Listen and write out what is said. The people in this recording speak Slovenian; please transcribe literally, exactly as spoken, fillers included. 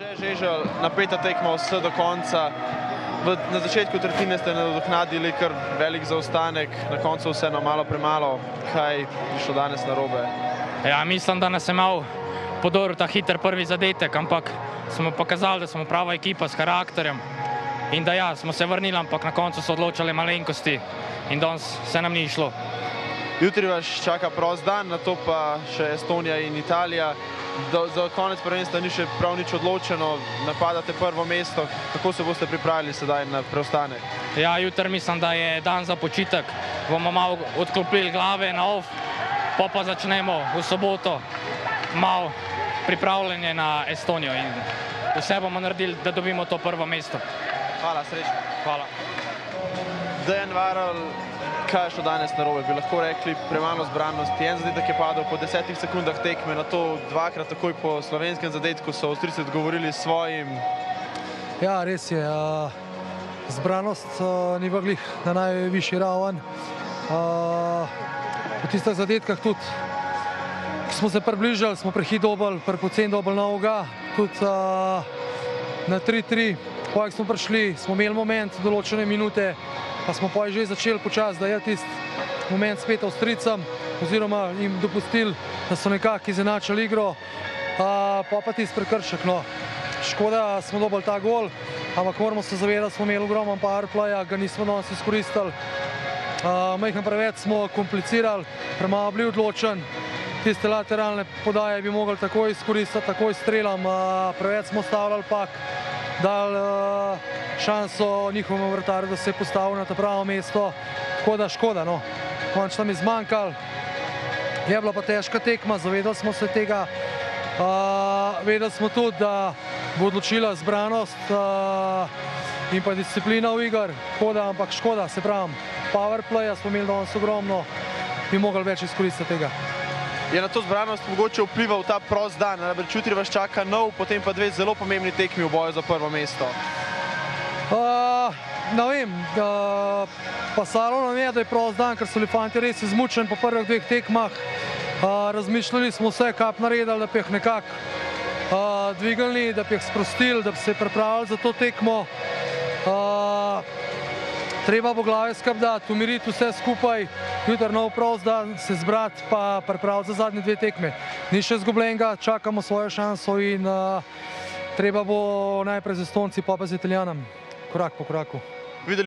Anže Žeželj, napeta tekma vse do konca. V, na začetku tretjine ste nadoknadili kar velik zaostanek, na koncu vseeno malo premalo. Kaj je šlo danes narobe? Ja, mislim, da nas je malo podoril ta hiter prvi zadetek, ampak smo pokazali, da smo prava ekipa s karakterjem in da ja, smo se vrnili, ampak na koncu so odločali malenkosti in danes se nam ni šlo. Jutri vas čaka prost dan, nato pa še Estonija in Italija. Do, za konec prvenstva ni še prav nič odločeno, napadate prvo mesto. Kako se boste pripravili sedaj na preostanek? Ja, jutri mislim, da je dan za počitek. Bomo malo odklopili glave na off, pa pa začnemo v soboto malo pripravljanje na Estonijo in vse bomo naredili, da dobimo to prvo mesto. Hvala, srečno. Hvala. Dejan Varol, kaj je šlo danes narobe? Bi lahko rekli premalo zbranosti. En zadetek je padel po desetih sekundah tekme, na to dvakrat takoj po slovenskem zadetku so Avstrijci odgovorili s svojim. Ja, res je. Zbranost ni bila na najvišji raven. Po tistih zadetkah tudi, ko smo se približali, smo prehit dobili, prepocen dobili novega, tudi na tri tri. Ko smo prišli, smo imeli moment, določene minute, pa smo pa že začeli počasi dajati tisti moment spet Avstrijcem, oziroma jim dopustili, da so nekako izenačili igro, pa pa tisti prekršek. Škoda, smo dobili ta gol, ampak moramo se zavedati, smo imeli ogromno powerplaya, ga nismo danes izkoristili. Majhen preveč smo komplicirali, premalo bili odločen, tiste lateralne podaje bi mogli takoj izkoristiti, takoj strelam, preveč smo stavljali pak, dali šanso njihovemu vratarju, da se je postavil na to pravo mesto, tako da škoda, no. Končno nam je zmanjkalo. Je bila pa težka tekma, zavedali smo se tega, vedeli smo tudi, da bo odločila zbranost in pa disciplina v iger, ampak škoda, se pravim, powerplaya smo imeli danes ogromno, bi mogli več izkoristiti tega. Je na to zbranost mogoče vplival ta prost dan? Namreč jutri vas čaka nov, potem pa dve zelo pomembni tekmi v boju za prvo mesto. Ne vem, pasalo nam je, da je prost dan, ker so bili fantje res izmučeni po prvih dveh tekmah. Razmišljali smo vse, kaj bi naredili, da bi jih nekako dvignili, da bi jih sprostili, da bi se pripravili za to tekmo. Treba bo glave skrbdati, umiriti vse skupaj, jutri nov prost dan, se zbrati pa pripraviti za zadnje dve tekme. Ni še izgubljenega, čakamo svojo šanso in treba bo najprej z Estonci, pa pa z Italijanom, korak po koraku.